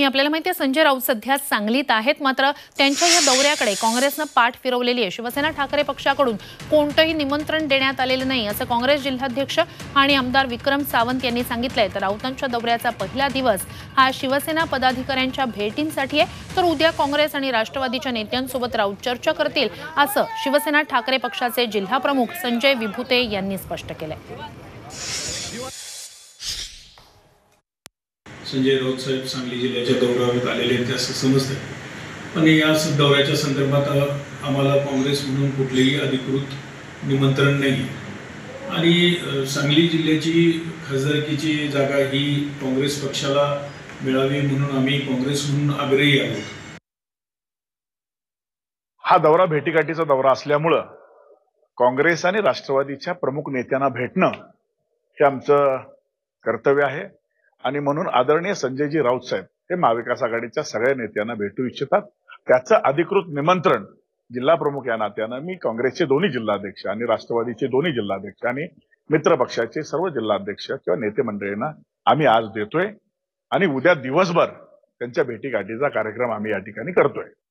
आपल्याला माहिती आहे संजय राऊत सध्या सांगलीत आहेत, मात्र त्यांच्या या दौऱ्याकडे काँग्रेसनं पाठ फिरवलेली आहे। शिवसेना ठाकरे पक्षाकडून कोणतेही निमंत्रण देण्यात आलेले नाही असं काँग्रेस जिल्हाध्यक्ष आणि आमदार विक्रम सावंत यांनी सांगितलंय। तर राऊतांच्या दौऱ्याचा पहिला दिवस हा शिवसेना पदाधिकाऱ्यांच्या भेटींसाठी आहे, तर उद्या काँग्रेस आणि राष्ट्रवादीच्या नेत्यांसोबत राऊत चर्चा करतील असं शिवसेना ठाकरे पक्षाचे जिल्हा प्रमुख संजय विभुते यांनी स्पष्ट केलंय। संजय राऊत साहेब सांगली जिल्ह्याच्या दौऱ्यावर आलेले आहेत असं समजतं, पण या दौऱ्याच्या संदर्भात आम्हाला काँग्रेस म्हणून कुठलेही अधिकृत निमंत्रण नाही आणि सांगली जिल्ह्याची खासदारकीची जागा ही काँग्रेस पक्षाला मिळावी म्हणून आम्ही काँग्रेस म्हणून आग्रही आहोत। हा दौरा भेटीगाठीचा दौरा असल्यामुळे काँग्रेस आणि राष्ट्रवादीच्या प्रमुख नेत्यांना भेटणं हे आमचं कर्तव्य आहे आणि म्हणून आदरणीय संजयजी राऊत साहेब हे महाविकास आघाडीच्या सगळ्या नेत्यांना भेटू इच्छितात। त्याचं अधिकृत निमंत्रण जिल्हा प्रमुख या नात्यानं मी काँग्रेसचे दोन्ही जिल्हाध्यक्ष आणि राष्ट्रवादीचे दोन्ही जिल्हाध्यक्ष आणि मित्र पक्षाचे सर्व जिल्हाध्यक्ष किंवा नेते मंडळींना आम्ही आज देतोय आणि उद्या दिवसभर त्यांच्या भेटीगाठीचा कार्यक्रम आम्ही या ठिकाणी करतोय।